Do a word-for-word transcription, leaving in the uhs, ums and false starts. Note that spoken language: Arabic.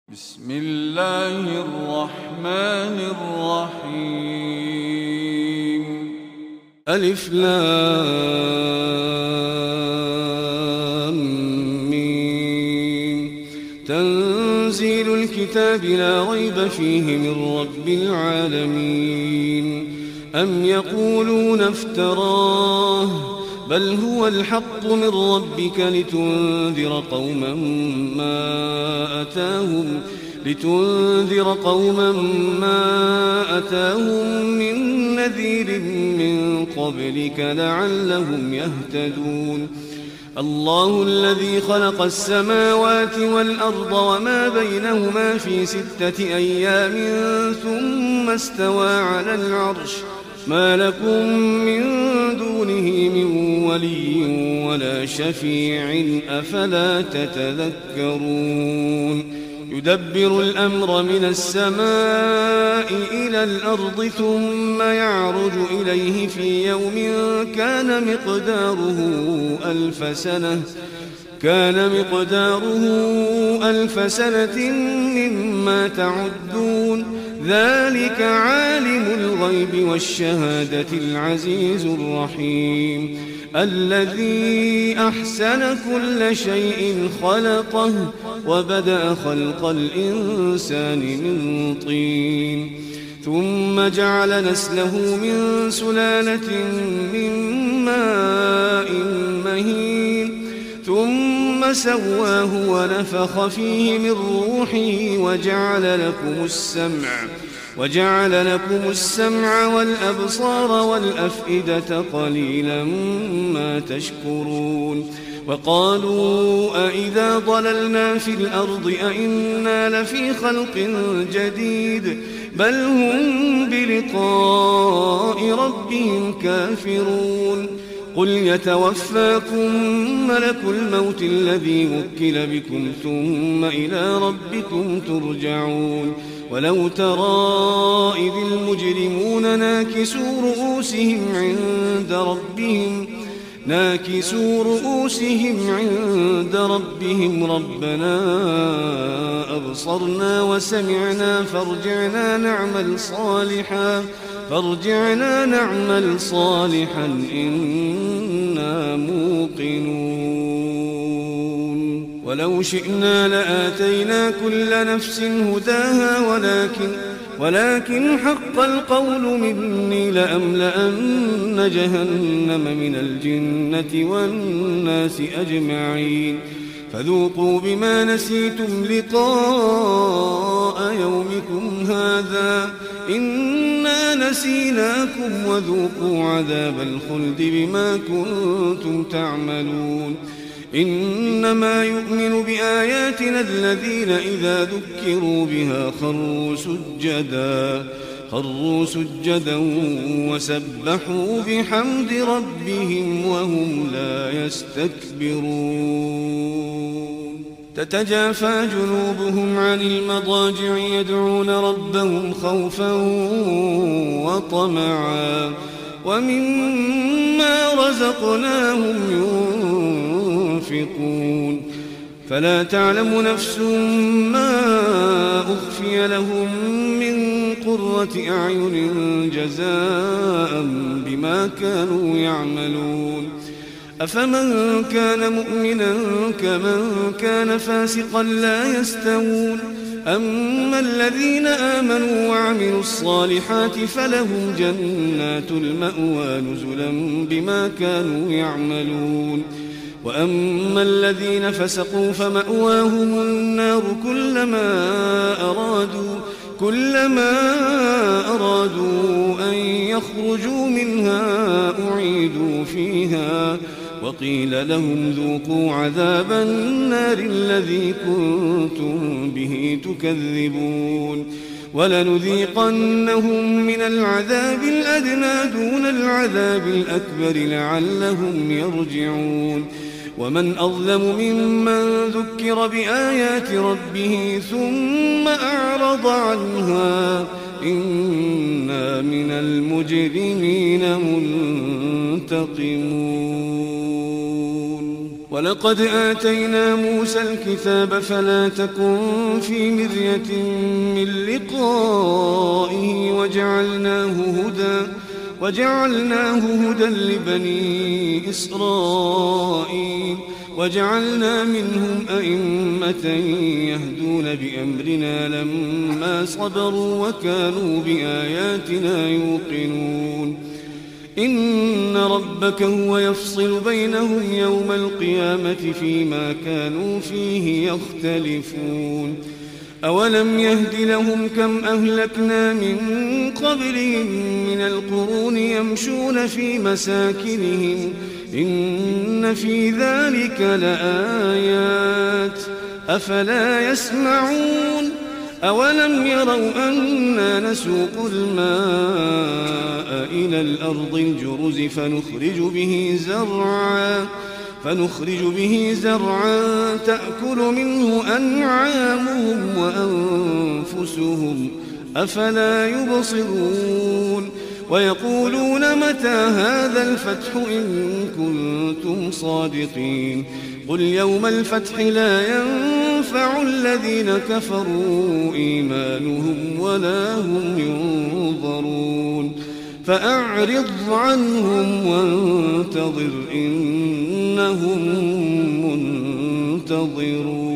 بسم الله الرحمن الرحيم. ألف لام ميم. تنزيل الكتاب لا ريب فيه من رب العالمين. أم يقولون افتراه بل هو الحق من ربك لتنذر قوما ما أتاهم لتنذر قوما ما أتاهم من نذير من قبلك لعلهم يهتدون. الله الذي خلق السماوات والأرض وما بينهما في ستة أيام ثم استوى على العرش ما لكم من دونه من ولي ولا شفيع أفلا تتذكرون. يدبر الأمر من السماء إلى الأرض ثم يعرج إليه في يوم كان مقداره ألف سنة كان مقداره ألف سنة مما تعدون. ذلك عالم الغيب والشهادة العزيز الرحيم. الذي أحسن كل شيء خلقه وبدأ خلق الإنسان من طين ثم جعل نسله من سلالة من ماء مهين ثم سواه ونفخ فيه من روحه وجعل لكم السمع وجعل لكم السمع والأبصار والأفئدة قليلا ما تشكرون. وقالوا أإذا ضللنا في الأرض أإنا لفي خلق جديد بل هم بلقاء ربهم كافرون. قل يتوفاكم ملك الموت الذي وكل بكم ثم إلى ربكم ترجعون. ولو ترى إذ المجرمون ناكسوا رؤوسهم عند ربهم ناكسوا رؤوسهم عند ربهم ربنا أبصرنا وسمعنا فارجعنا نعمل صالحا فارجعنا نعمل صالحا إنا موقنون. ولو شئنا لآتينا كل نفس هداها ولكن ولكن حق القول مني لأملأن جهنم من الجنة والناس أجمعين. فذوقوا بما نسيتم لقاء يومكم هذا إنا نسيناكم وذوقوا عذاب الخلد بما كنتم تعملون. إنما يؤمن بآياتنا الذين إذا ذكروا بها خروا سجدا خروا سجدا وسبحوا بحمد ربهم وهم لا يستكبرون. تتجافى جنوبهم عن المضاجع يدعون ربهم خوفا وطمعا ومما رزقناهم ينفقون. فلا تعلم نفس ما أخفي لهم من قرة أعين جزاء بما كانوا يعملون. أفمن كان مؤمنا كمن كان فاسقا لا يستوون. أما الذين آمنوا وعملوا الصالحات فلهم جنات المأوى نزلا بما كانوا يعملون. وأما الذين فسقوا فمأواهم النار كلما أرادوا كلما أرادوا أن يخرجوا منها أعيدوا فيها وقيل لهم ذوقوا عذاب النار الذي كنتم به تكذبون. ولنذيقنهم من العذاب الأدنى دون العذاب الأكبر لعلهم يرجعون. ومن أظلم ممن ذكر بآيات ربه ثم أعرض عنها إنا من المجرمين منتقمون. ولقد آتينا موسى الكتاب فلا تكن في مرية من لقائه وجعلناه هدى وجعلناه هدى لبني إسرائيل وجعلنا منهم أئمة يهدون بأمرنا لما صبروا وكانوا بآياتنا يوقنون إن ربك هو يفصل بينهم يوم القيامة فيما كانوا فيه يختلفون أولم يهد لهم كم أهلكنا من قبلهم من القرون يمشون في مساكنهم إن في ذلك لآيات أفلا يسمعون أولم يروا أنا نسوق الماء إلى الأرض الجرز فنخرج به زرعا فنخرج به زرعا تأكل منه أنعامهم وأنفسهم أفلا يبصرون ويقولون متى هذا الفتح إن كنتم صادقين قل يوم الفتح لا ينفع الذين كفروا إيمانهم ولا هم ينظرون فأعرض عنهم وانتظر إنهم منتظرون.